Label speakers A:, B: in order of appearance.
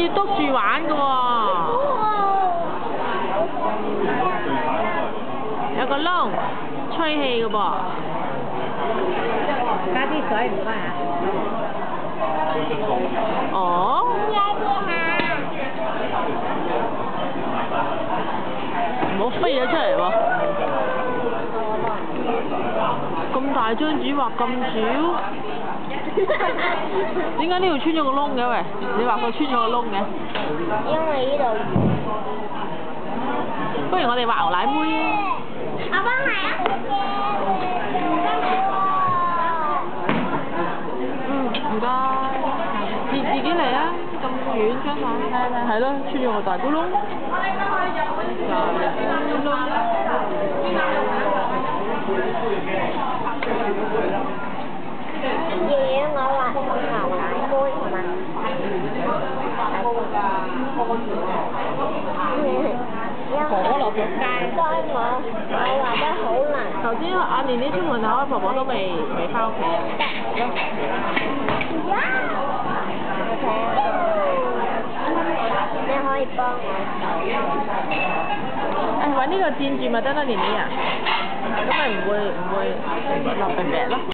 A: 以篤住玩㗎喎。有個窿，吹氣㗎噃。
B: 加啲水唔該嚇。
A: 哦。唔好飛咗出嚟喎！咁大張紙畫咁少，點解呢度穿咗個窿嘅喂？你畫佢穿咗個窿嘅？
C: 因為呢度。
A: 不如我哋畫牛奶妹啊！
C: 我幫你啊！
A: 唔該。自己嚟啊！咁遠張台，係咯，穿咗個大咕窿。
C: 爺爺我畫牛奶妹係嘛？
A: 婆婆落咗街。
C: 該我畫得好難。
A: 頭先阿年年出門口，婆婆都未返屋企啊。
C: 你可以幫我手。
A: 揾呢個墊住咪得啦，年年啊，咁咪唔會落病病咯。